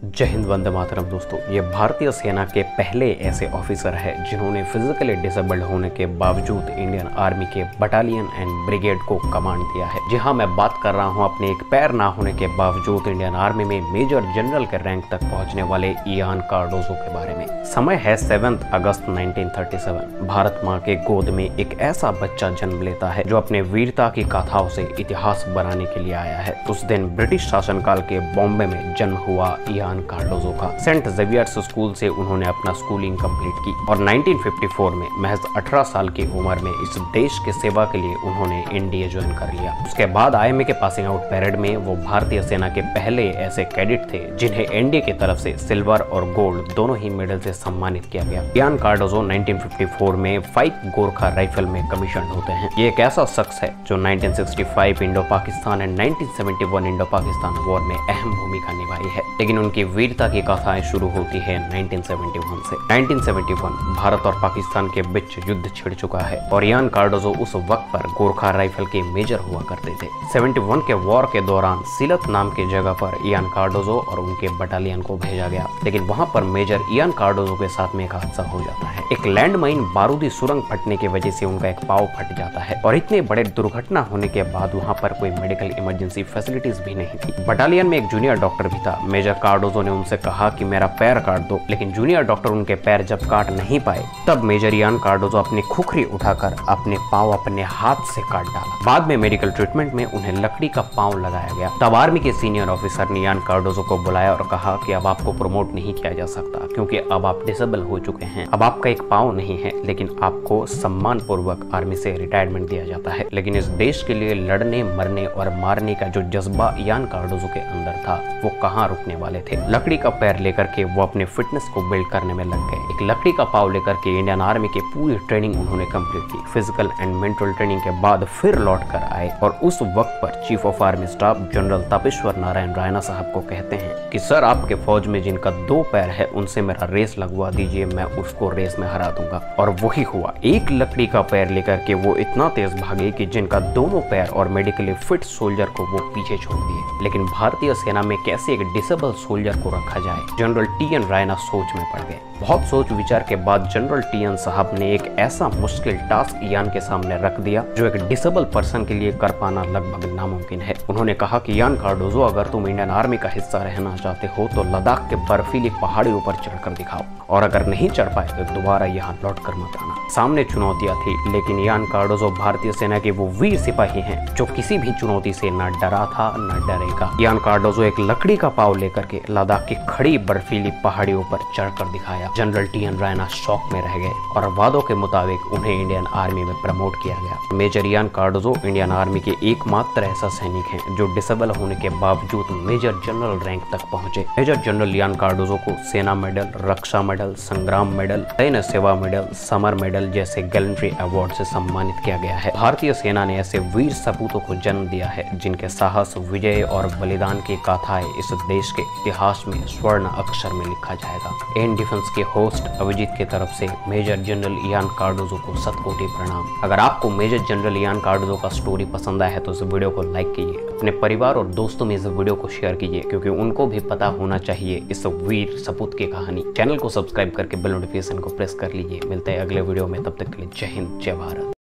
जय हिंद, वंदे मातरम। दोस्तों, ये भारतीय सेना के पहले ऐसे ऑफिसर है जिन्होंने फिजिकली डिसेबल्ड होने के बावजूद इंडियन आर्मी के बटालियन एंड ब्रिगेड को कमांड दिया है। जी हाँ, मैं बात कर रहा हूँ अपने एक पैर ना होने के बावजूद इंडियन आर्मी में मेजर जनरल के रैंक तक पहुंचने वाले इयान कार्डोजो के बारे में। समय है 7 अगस्त 1937। भारत माँ के गोद में एक ऐसा बच्चा जन्म लेता है जो अपने वीरता की गाथाओं से इतिहास बनाने के लिए आया है। उस दिन ब्रिटिश शासनकाल के बॉम्बे में जन्म हुआ इयान कार्डोजो का। सेंट जेवियर्स स्कूल से उन्होंने अपना स्कूलिंग कंप्लीट की और 1954 में महज 18 साल की उम्र में इस देश के सेवा के लिए उन्होंने एनडीए ज्वाइन कर लिया। उसके बाद आईएमए के पासिंग आउट परेड में वो भारतीय सेना के पहले ऐसे कैडेट थे जिन्हें एनडीए की तरफ से सिल्वर और गोल्ड दोनों ही मेडल से सम्मानित किया गया। इयान कार्डोजो 1954 में 5 गोरखा राइफल में कमीशन होते हैं। ये एक ऐसा शख्स है जो 1965 Indo Pakistan and 1971 Indo Pakistan war में अहम भूमिका निभाई है, लेकिन उनकी वीरता की गाथाएं शुरू होती है 1971 से। 1971 भारत और पाकिस्तान के बीच युद्ध छिड़ चुका है और इयान कार्डोजो उस वक्त पर गोरखा राइफल के मेजर हुआ करते थे। 71 के वॉर के दौरान सिलत नाम की जगह पर इयान कार्डोजो और उनके बटालियन को भेजा गया, लेकिन वहां पर मेजर इयान कार्डोजो के साथ में एक हादसा हो जाता है। एक लैंडमाइन बारूदी सुरंग फटने की वजह से उनका एक पांव फट जाता है और इतने बड़े दुर्घटना होने के बाद वहां पर कोई मेडिकल इमरजेंसी फैसिलिटीज भी नहीं थी। बटालियन में एक जूनियर डॉक्टर भी था। मेजर कार्डोजो ने उनसे कहा कि मेरा पैर काट दो, लेकिन जूनियर डॉक्टर उनके पैर जब काट नहीं पाए तब मेजर इयान कार्डोजो अपनी खुखरी उठाकर अपने पांव अपने हाथ से काट डाला। बाद में मेडिकल ट्रीटमेंट में उन्हें लकड़ी का पांव लगाया गया। तब आर्मी के सीनियर ऑफिसर ने इयान कार्डोजो को बुलाया और कहा कि अब आपको प्रमोट नहीं किया जा सकता क्योंकि अब आप डिसेबल हो चुके हैं। अब आपका एक पांव नहीं है, लेकिन आपको सम्मान पूर्वक आर्मी से रिटायरमेंट दिया जाता है। लेकिन इस देश के लिए लड़ने, मरने और मारने का जो जज्बा इयान कार्डोजो के अंदर था वो कहाँ रुकने वाले थे। लकड़ी का पैर लेकर के वो अपने फिटनेस को बिल्ड करने में लग गए। एक लकड़ी का पाव लेकर के इंडियन आर्मी की पूरी ट्रेनिंग उन्होंने कंप्लीट की। फिजिकल एंड मेंटल ट्रेनिंग के बाद फिर लौट कर आए और उस वक्त पर chief of army staff general Tapeshwar Narayan Raina साहब को कहते हैं कि सर, आपके फौज में जिनका 2 पैर है उनसे मेरा रेस लगवा दीजिए, मैं उसको रेस में हरा दूंगा। और वही हुआ। एक लकड़ी का पैर लेकर के वो इतना तेज भागे कि जिनका दोनों पैर और मेडिकली फिट सोल्जर को वो पीछे छोड़ दिए। लेकिन भारतीय सेना में कैसे एक डिसेबल सोल्जर को रखा जाए, जनरल टीएन रायना सोच में पड़ गए। बहुत सोच विचार के बाद जनरल टीएन साहब ने एक ऐसा मुश्किल टास्क इयान के सामने रख दिया जो एक डिसेबल पर्सन के लिए कर पाना लगभग नामुमकिन है। उन्होंने कहा कि इयान कार्डोजो, अगर तुम इंडियन आर्मी का हिस्सा रहना चाहते हो तो लद्दाख के बर्फीली पहाड़ियों पर चढ़कर दिखाओ, और अगर नहीं चढ़ पाए तो दोबारा यहाँ लौट कर मत आना। सामने चुनौतियां थी, लेकिन इयान कार्डोजो भारतीय सेना के वो वीर सिपाही हैं जो किसी भी चुनौती से न डरा था न डरेगा। इयान कार्डोजो एक लकड़ी का पाव लेकर के लद्दाख की खड़ी बर्फीली पहाड़ियों पर चढ़कर दिखाया। जनरल टीएन रायना शॉक में रह गए और वादों के मुताबिक उन्हें इंडियन आर्मी में प्रमोट किया गया। Major Ian Cardozo Indian army के एकमात्र ऐसा सैनिक हैं जो डिसेबल होने के बावजूद मेजर जनरल रैंक तक पहुंचे। मेजर जनरल इयान कार्डोजो को Sena medal, Raksha medal, Sangram medal, Sainya Seva medal, Samar medal जैसे गैलेंट्री अवार्ड से सम्मानित किया गया है। भारतीय सेना ने ऐसे वीर सपूतों को जन्म दिया है जिनके साहस, विजय और बलिदान की गाथाएं इस देश के इतिहास में स्वर्ण अक्षर में लिखा जाएगा। एन डिफेंस के होस्ट अभिजीत की तरफ से मेजर जनरल इयान कार्डोजो को शतकोटि प्रणाम। अगर आपको मेजर जनरल इयान कार्डोजो का स्टोरी पसंद आया है तो इस वीडियो को लाइक कीजिए, अपने परिवार और दोस्तों में इस वीडियो को शेयर कीजिए क्योंकि उनको भी पता होना चाहिए इस वीर सपूत की कहानी। चैनल को सब्सक्राइब करके बेल नोटिफिकेशन को प्रेस कर लीजिए। मिलते हैं अगले वीडियो में, तब तक के लिए जय हिंद, जय भारत।